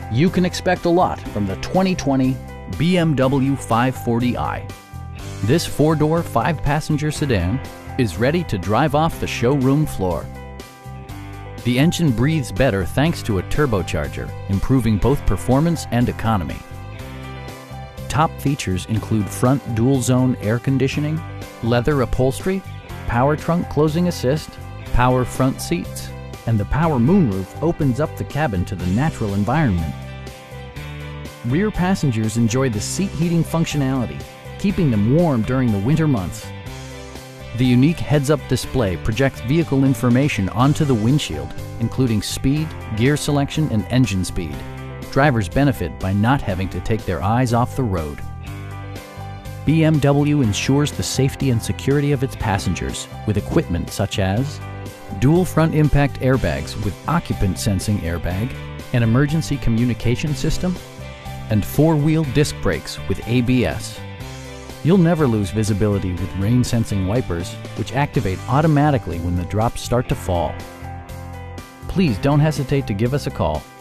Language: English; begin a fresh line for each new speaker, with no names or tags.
You can expect a lot from the 2020 BMW 540i. This four-door, five-passenger sedan is ready to drive off the showroom floor. The engine breathes better thanks to a turbocharger, improving both performance and economy. Top features include front dual-zone air conditioning, leather upholstery, power trunk closing assist, power front seats, and the power moonroof opens up the cabin to the natural environment. Rear passengers enjoy the seat heating functionality, keeping them warm during the winter months. The unique heads-up display projects vehicle information onto the windshield, including speed, gear selection, and engine speed. Drivers benefit by not having to take their eyes off the road. BMW ensures the safety and security of its passengers with equipment such as dual front impact airbags with occupant sensing airbag, an emergency communication system, and four-wheel disc brakes with ABS. You'll never lose visibility with rain-sensing wipers, which activate automatically when the drops start to fall. Please don't hesitate to give us a call.